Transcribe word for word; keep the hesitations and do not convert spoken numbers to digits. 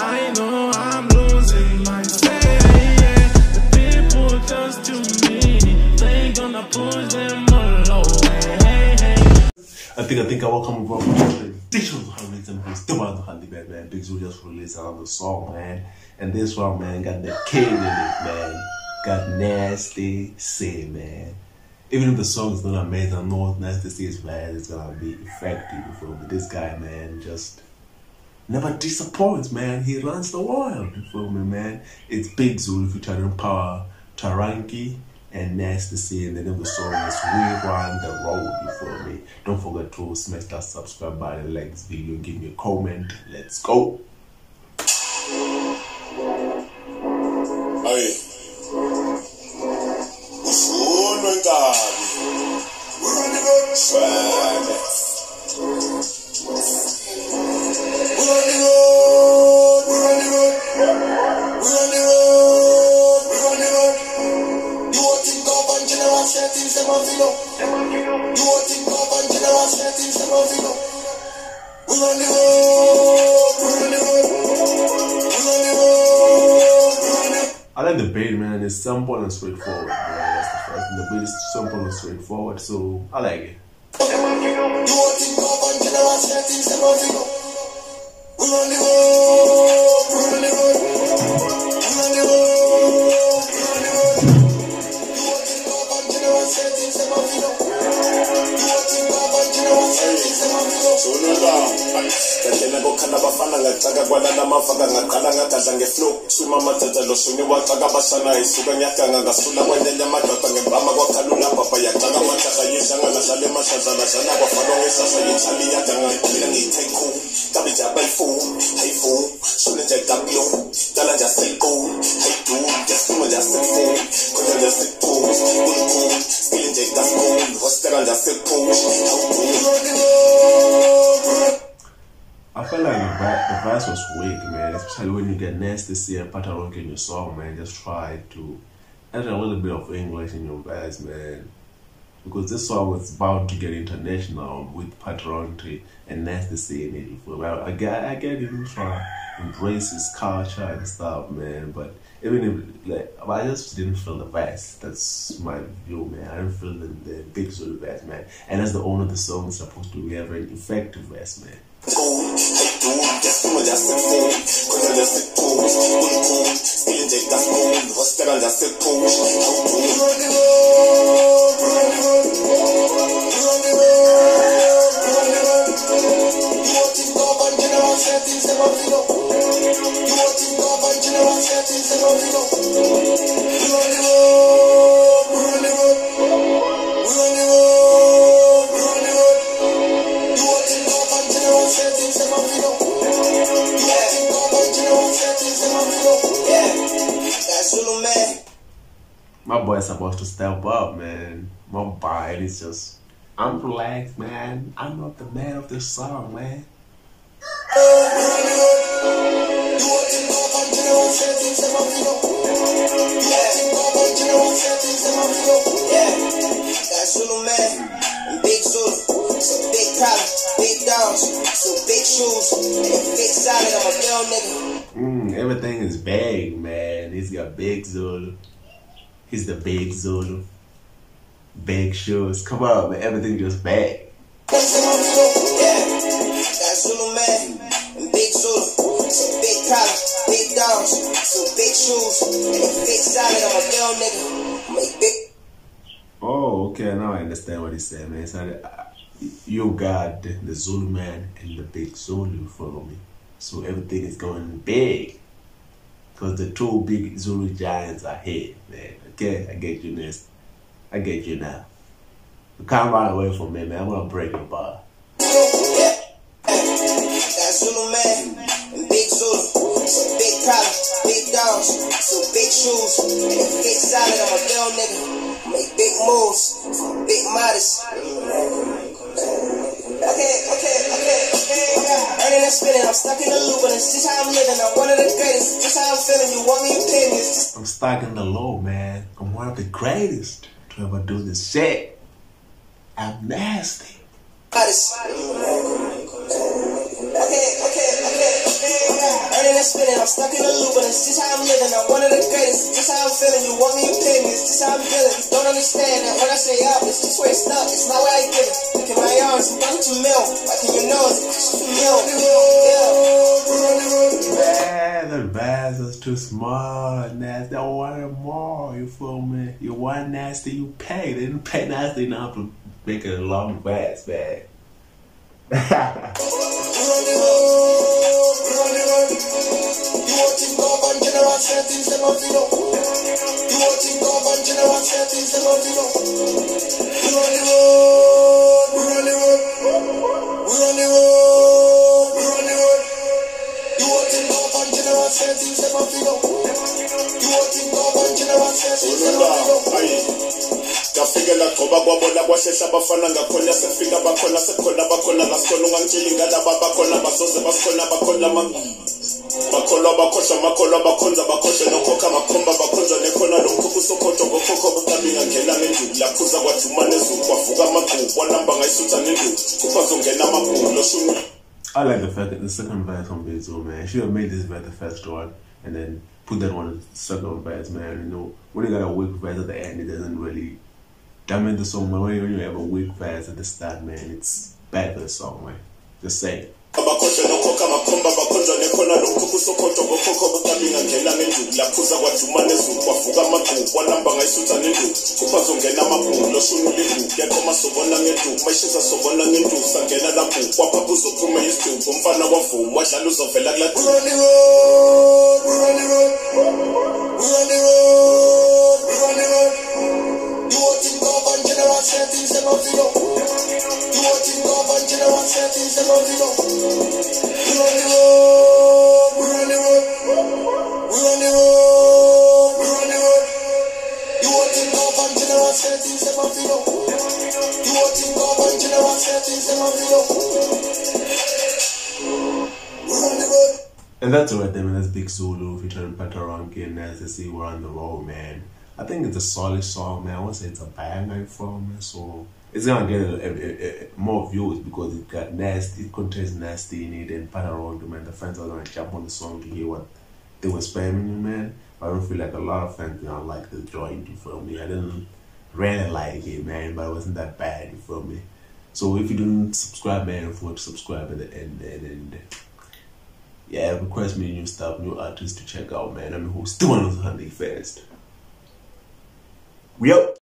I know I'm losing my faith. The people just to me, they gonna push them all away. I think I think I will come from the ridiculous hundreds and posts about the honey bad man. Big Zoo just released another song, man. And this one, man, got the kid in it, man. Got Nasty C, man. Even if the song is not amazing, I know Nasty C is bad, it's gonna be effective, you feel me? This guy, man, just never disappoints, man. He runs the world, you feel me, man? It's Big Zoo featuring Power, Taranki, and Nasty C, and the name of the song is We Run the Road, you feel me? Don't forget to smash that subscribe button, like this video, give me a comment. Let's go. Hey. We run the road, swag. We run the road, we run the road. We run the road, we run the road. You want think of and general settings, them have you. You want think of and general settings, them have you. We run the road, we run the road. We run the road, we run the road. I like the beat, man. It's simple and straightforward, man. That's the first thing. The beat is simple and straightforward, so I like it. You want think of and general settings, them have you. We run the road, we run the road. We run the road, we run the road. You want think of and general settings, them have you. You want think of and general settings, them have you. So no down. Ngena bokhanda bafana ngacaka kwanana mafaka ngaqala ngadadla ngeflow swima mathatha lo suni wacaka basana isuka nyakanga ngasula kwenye amadoda ngembama kwakhalula papa yacaka mathatha yishanga lahlale mashadla shana kwafalo ngesasa yithali yakanga mina ngithe cool tabi jabay fool hey fool sune nje gambio dala nje selco hey dude just kuma nje selco koza nje selco cool skill nje gasco hostela nje selco how cool. I felt like the, the verse was weak, man, especially when you get Nasty C and Pataronki in your song, man. Just try to add a little bit of English in your verse, man. Because this song was about to get international with Pataronki and Nasty C in it. Well, I get, I get it, you try to embrace his culture and stuff, man. But even if, like, I just didn't feel the verse. That's my view, man. I didn't feel the, the Big Zoo verse, man. And as the owner of the song is supposed to be a very effective verse, man. Cool, hey dude, just come just sit cool, cause I just sit cool, cool, cool, still in Jake, that's cool, hostel and just sit cool, how cool. We run the road, we run the road, we run the road, we run the road. You want think of and general settings, them have you. You want think of and general settings, them have you. We run the road, we run the road, we run the road, we run the road. You want think of and general settings, them have you. You want think of and general settings, them have you. Yeah, that's Zulu man. My boy's supposed to step up, man. My boy is just, I'm relaxed, man. I'm not the man of this song, man. Yeah, that's Zulu man. Big Zulu, so big problems, big dogs, so big shoes, and big solid. I'm a real nigga. Mm, everything is big, man. He's got Big Zulu. He's the Big Zulu. Big shoes. Come on, man. Everything just big. Yeah, that's Zulu man. Big Zulu, so big problems, big dogs, so big shoes, and big solid. I'm a real nigga. I'm a big. Oh, okay. Now I understand what he said, man. So, uh, you got the, the Zulu man and the Big Zulu, follow me. So everything is going big. Because the two big Zulu giants are here, man. Okay, I get you next. I get you now. You can't run away from me, man. I'm gonna break your bar. Yeah, that's Zulu man. Big Zulu, so big problems, big dogs, so big shoes, and big solid. I'm a real nigga. Make big moves, big modest. Okay, okay, okay, okay. Earning and spinning, I'm stuck in the loop, and it's just how I'm living. I'm one of the greatest, just how I'm feeling. You want me to pay me? It's just I'm stuck in the low, man. I'm one of the greatest to ever do this shit. I'm nasty. modest. Okay, okay, okay, okay. Earning and spinning, I'm stuck in a loop, and it's just how I'm living. I'm one of the greatest, just how I'm feeling. You want me, you pay me, it's just how I'm feeling. You don't understand that when I say up, it's just where it's stuck, it's not where I give it. Look at my arms, I'm running to mill. Like in your nose, it's from mill. Man, the bass is too smart, nasty. I wanted more, you feel me? You want nasty, you pay. They didn't pay nasty enough to make it a long bass bag. You want to go on general settings and not you know. You want to go on general settings and not you know. We're on the road, we're on the road, we're on the road, we're on the road. You want to go on general settings and not you know. You want to go on general settings and not you know. Ngafika ngaqoba kwabona kwashesha abafana ngakhona sefika bakhona sekhona bakhona ngasona ungangitsheli ngalaba bakhona basoze basikhona bakhona bakholwa bakhohlwa makholwa bakhonza bakhoshe nokhokha makhomba bakhonza nekhona lokho kusokhothwa ngokhokho buqabinga ngena ngenduku laphuza kwajuma nezulu kwavuka amagqubu walamba ngayisutha nenduku kuphazongena amabhuku loshunu. I like the fact that the second verse on Bezo, man. She should have made this verse the first one and then put that one as the second verse, man. You know, when you got a weak verse at the end, it doesn't really damage the song. But when you have a weak verse at the start, man, it's bad for the song, man. Just say it. Bakhoshe nokhokha makhomba bakhonza nekhona lokho kusokhothwa ngokhokho buqabinga ngena ngenduku laphuza kwajuma nezulu kwavuka amagqubu walamba ngayisutha nenduku kuphazongena amabhuku loshunu linduku yaqoma sobona ngenduku mayishisa sobona ngenduku sangena lapho kwaphapha uzophuma isiduku umfana wavuma wadlala uzovela kula. We're on the road, we're on the road, we're on the road, we're on the road. You want to go on general settings and not you know. You want to go on general settings and not you know. We're on the road, we're on the road, we're on the road, we're on the road. You want to go on general settings and not you know. You want to go on general settings and not you know. We're on the road. And that's alright then, man. That's Big Zulu featuring Patoranking and as they see we're on the road, man. I think it's a solid song, man. I won't say it's a banger from me, so it's gonna get a, a, a, more views because it got nasty, it contains nasty in it, and Patoranking, man. The fans are gonna jump on the song to hear what they were spamming, man. I don't feel like a lot of fans, you know, like the joint, you feel me? I didn't really like it, man, but it wasn't that bad, you feel me? So if you didn't subscribe, man, don't forget to subscribe at the end, and, and yeah, request me new stuff, new artists to check out, man. I'm your host, the one who's hunting fast. We out.